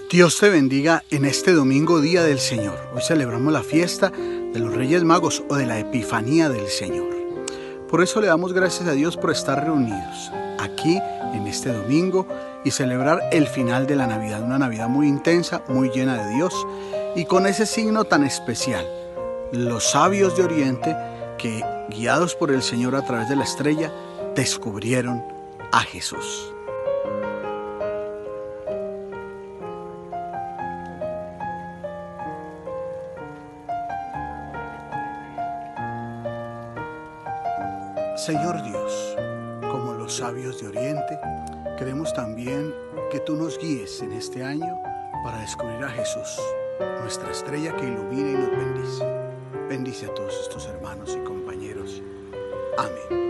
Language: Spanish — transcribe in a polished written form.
Dios te bendiga en este domingo, Día del Señor. Hoy celebramos la fiesta de los Reyes Magos o de la Epifanía del Señor. Por eso le damos gracias a Dios por estar reunidos aquí en este domingo y celebrar el final de la Navidad. Una Navidad muy intensa, muy llena de Dios y con ese signo tan especial. Los sabios de Oriente que, guiados por el Señor a través de la estrella, descubrieron a Jesús. Señor Dios, como los sabios de Oriente, queremos también que tú nos guíes en este año para descubrir a Jesús, nuestra estrella que ilumina y nos bendice. Bendice a todos estos hermanos y compañeros. Amén.